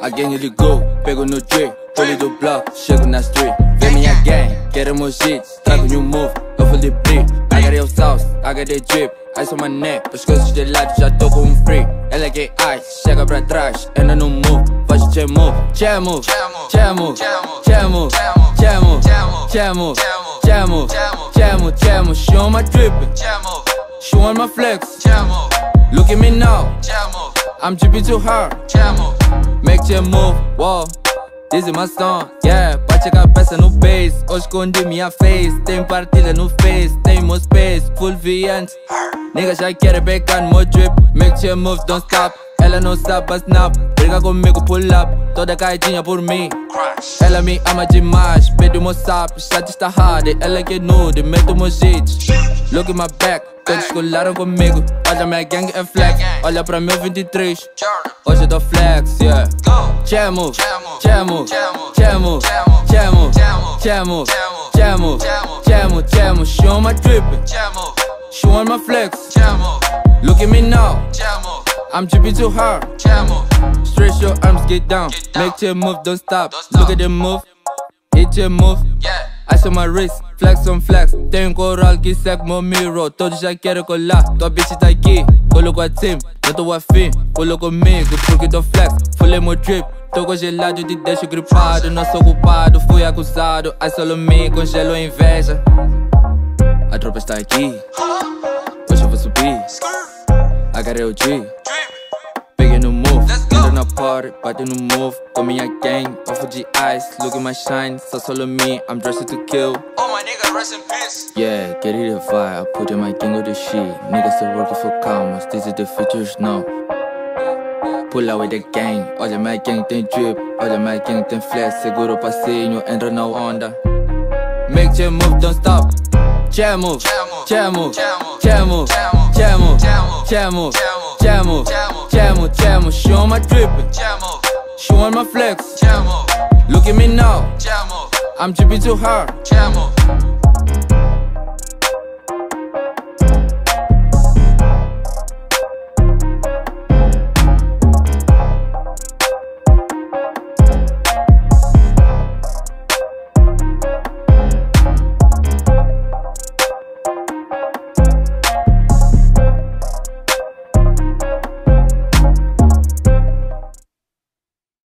Alguém ligou, pego no drip, olho do bloco, chego na street. Vê minha gang, queremos hits, trago new move, eu full de brick. I got your sauce, I got the drip, ice on my neck, pescoço de lado, já tô com um free. Ela que ice, chega pra trás, ainda não move, faz o ChairMove, ChairMove, ChairMove, ChairMove, ChairMove, ChairMove, ChairMove, ChairMove, ChairMove. She on my drippin', she on my flex, look at me now, I'm dripping too hard, make ChairMove, wow. This is my song, yeah. Bate a cabeça no bass, hoje escondi minha face. Tem partilha no face, tem more space, full viante. Nigga já quer pegar no meu drip, make ChairMove, don't stop. Ela não sabe a snap, briga comigo, pull up, toda caidinha por mim. Ela me ama demais, pede o meu sap, chat está hard. Ela que nude, mete o meu hits. Look at my back, todos colaram comigo. Olha minha gang é flex, olha pra meu 23. Hoje eu dou flex, yeah. ChairMove, ChairMove, ChairMove, ChairMove, ChairMove, ChairMove, ChairMove, ChairMove. She on my drippin', she on my flex. Look at me now, I'm dripping too hard. Stretch your arms, get down. Make ChairMove, don't stop. Look at them move, hit ChairMove. Ice on my wrist, flex on flex. Tem coral que segue meu mirror. Todos já querem colar, tua bitch tá aqui. Colo com a team, não tô afim. Colo comigo porque tô flex. Fulei meu drip, tô congelado, te deixo gripado. Não sou culpado, fui acusado. Ice on me, congelo a inveja. A tropa está aqui, hoje eu vou subir. I got LG, peguei no move. Entra na party, bate no move. Com minha gang, off de ice. Look at my shine, solo me, I'm dressed to kill. Oh my nigga, rest in peace. Yeah, get it a vibe, I put in my gang with the shit. Niggas still working for commas, this is the futures now. Pull out with the gang, olha minha gang tem drip. Olha minha gang tem flash, segura o passinho, entra na onda. Make ChairMove, don't stop. ChairMove, ChairMove, ChairMove, ChairMove, ChairMove, ChairMove, ChairMove, ChairMove. She on my drippin', she on my flex. Look at me now, I'm dripping too hard.